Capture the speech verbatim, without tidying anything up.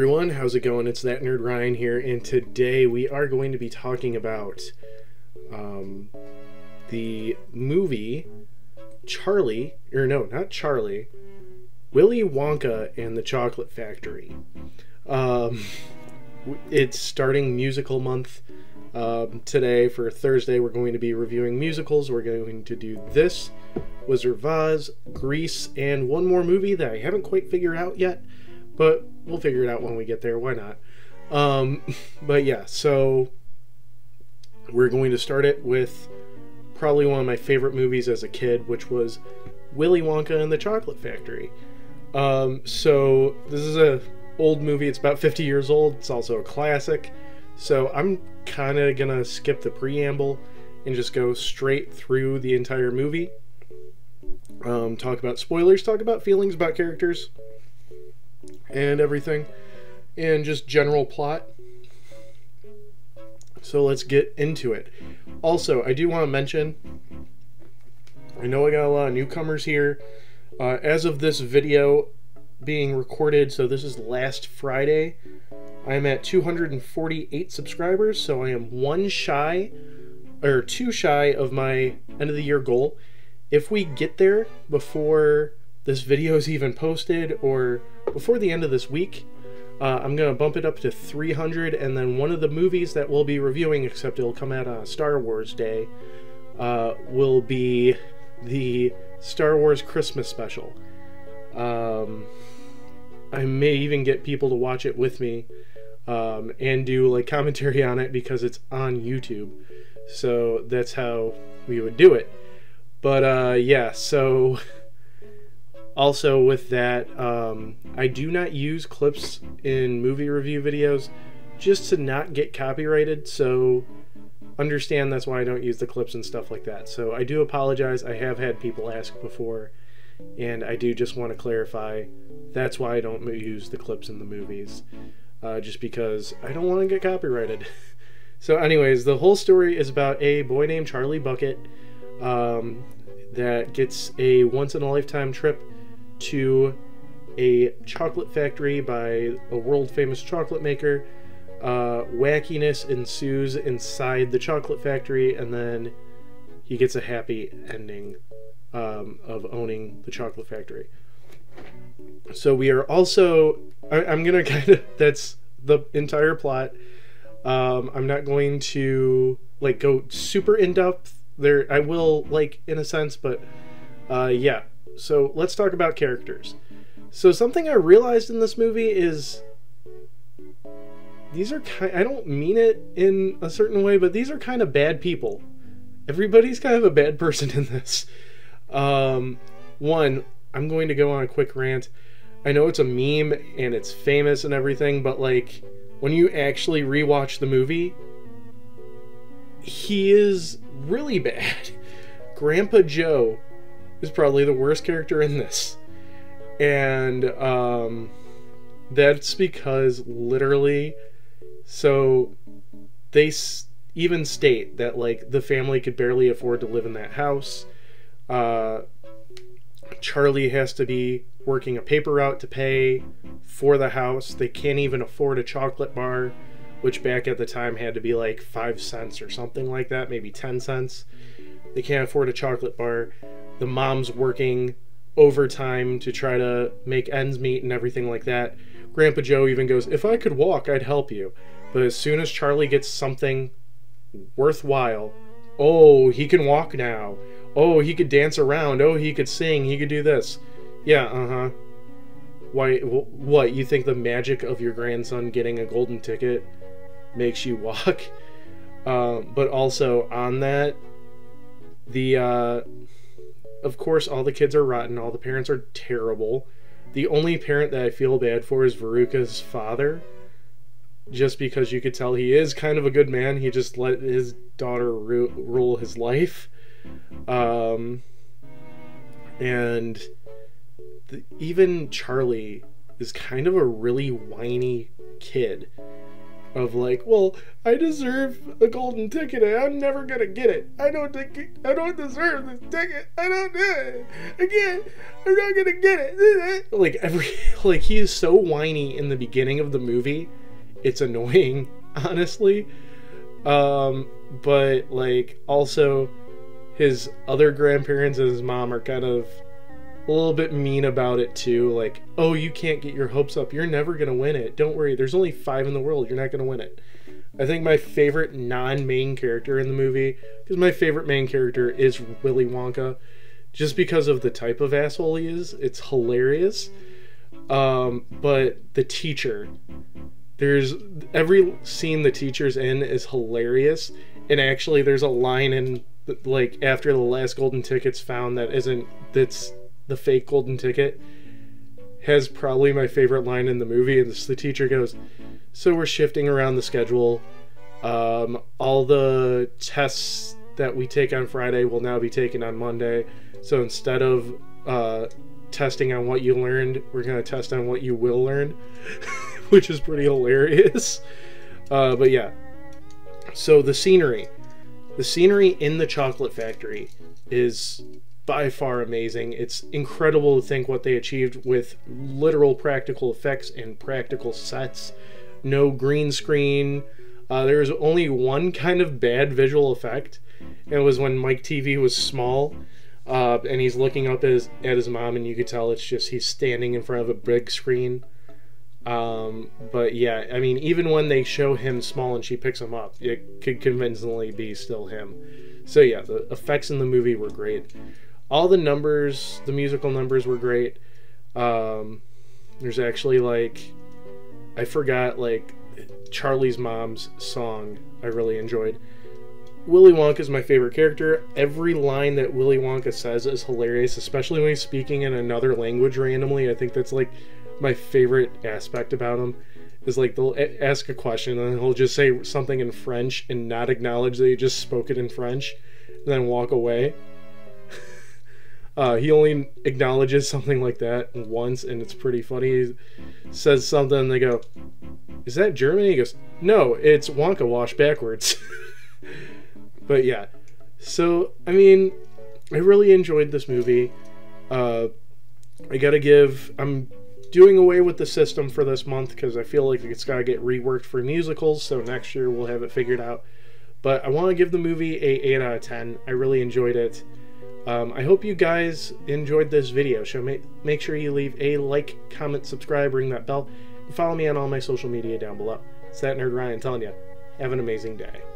everyone, how's it going? It's That Nerd Ryan here, and today we are going to be talking about um, the movie Charlie, or no, not Charlie, Willy Wonka and the Chocolate Factory. Um, it's starting musical month. Um, today, for Thursday, we're going to be reviewing musicals. We're going to do this, Wizard of Oz, Grease, and one more movie that I haven't quite figured out yet. But we'll figure it out when we get there. Why not? Um, but yeah, so we're going to start it with probably one of my favorite movies as a kid, which was Willy Wonka and the Chocolate Factory. Um, so this is a old movie. It's about fifty years old. It's also a classic. So I'm kind of going to skip the preamble and just go straight through the entire movie. Um, talk about spoilers, talk about feelings about characters and everything, and just general plot. So let's get into it. Also, I do want to mention, I know I got a lot of newcomers here. Uh, as of this video being recorded, so this is last Friday, I'm at two hundred forty-eight subscribers, so I am one shy, or two shy of my end of the year goal. If we get there before this video is even posted, or before the end of this week, uh, I'm going to bump it up to three hundred, and then one of the movies that we'll be reviewing, except it'll come out on Star Wars Day, uh, will be the Star Wars Christmas special. Um, I may even get people to watch it with me, um, and do like commentary on it because it's on YouTube. So that's how we would do it. But uh, yeah, so also with that, um, I do not use clips in movie review videos just to not get copyrighted, so understand that's why I don't use the clips and stuff like that. So I do apologize. I have had people ask before, and I do just want to clarify that's why I don't use the clips in the movies, uh, just because I don't want to get copyrighted. So anyways, the whole story is about a boy named Charlie Bucket um, that gets a once-in-a-lifetime trip to a chocolate factory by a world-famous chocolate maker. Uh, wackiness ensues inside the chocolate factory, and then he gets a happy ending um, of owning the chocolate factory. So we are also, I, I'm gonna kind of, that's the entire plot. Um, I'm not going to like go super in-depth there. I will, like, in a sense, but uh, yeah. So let's talk about characters. So something I realized in this movie is these are kind, I don't mean it in a certain way, but these are kind of bad people. Everybody's kind of a bad person in this. Um, one, I'm going to go on a quick rant. I know it's a meme and it's famous and everything, but like when you actually rewatch the movie, he is really bad. Grandpa Joe is probably the worst character in this, and um, that's because literally, so they s even state that like the family could barely afford to live in that house. Uh, Charlie has to be working a paper route to pay for the house. They can't even afford a chocolate bar, which back at the time had to be like five cents or something like that, maybe ten cents. They can't afford a chocolate bar. The mom's working overtime to try to make ends meet and everything like that. Grandpa Joe even goes, if I could walk, I'd help you. But as soon as Charlie gets something worthwhile, oh, he can walk now. Oh, he could dance around. Oh, he could sing. He could do this. Yeah, uh-huh. Why, what, you think the magic of your grandson getting a golden ticket makes you walk? Uh, but also on that, the, uh... of course, all the kids are rotten. All the parents are terrible. The only parent that I feel bad for is Veruca's father. Just because you could tell he is kind of a good man. He just let his daughter ru rule his life. Um, and the, even Charlie is kind of a really whiny kid. of like, well, I deserve a golden ticket and I'm never gonna get it. I don't think I don't deserve this ticket. I don't do it. I can't. I'm not gonna get it. Like every like he is so whiny in the beginning of the movie. It's annoying, honestly. Um, but like also his other grandparents and his mom are kind of a little bit mean about it too. Like, oh, you can't get your hopes up. You're never gonna win it. Don't worry. There's only five in the world. You're not gonna win it. I think my favorite non-main character in the movie, because my favorite main character is Willy Wonka, just because of the type of asshole he is. It's hilarious. Um, but the teacher, there's every scene the teacher's in is hilarious. And actually, there's a line in like after the last golden ticket's found that isn't that's the fake golden ticket, has probably my favorite line in the movie. And this, the teacher goes, so we're shifting around the schedule. Um, all the tests that we take on Friday will now be taken on Monday. So instead of uh, testing on what you learned, we're going to test on what you will learn, which is pretty hilarious. Uh, but yeah, so the scenery. The scenery in the chocolate factory is by far amazing. It's incredible to think what they achieved with literal practical effects and practical sets. No green screen. Uh, there was only one kind of bad visual effect. And it was when Mike T V was small, uh, and he's looking up at his, at his mom, and you could tell it's just he's standing in front of a big screen. Um, but yeah, I mean, even when they show him small and she picks him up, it could convincingly be still him. So yeah, the effects in the movie were great. All the numbers, the musical numbers were great. Um, there's actually like, I forgot like Charlie's mom's song I really enjoyed. Willy Wonka is my favorite character. Every line that Willy Wonka says is hilarious, especially when he's speaking in another language randomly. I think that's like my favorite aspect about him, is like they'll ask a question and he'll just say something in French and not acknowledge that he just spoke it in French and then walk away. uh, he only acknowledges something like that once and it's pretty funny. He says something and they go, is that German? He goes, no, it's Wonka washed backwards. But yeah, so I mean, I really enjoyed this movie. uh, I gotta give, I'm doing away with the system for this month because I feel like it's got to get reworked for musicals, so next year we'll have it figured out. But I want to give the movie a eight out of ten. I really enjoyed it. Um, I hope you guys enjoyed this video. So make, make sure you leave a like, comment, subscribe, ring that bell, and follow me on all my social media down below. It's that Nerd Ryan telling you, have an amazing day.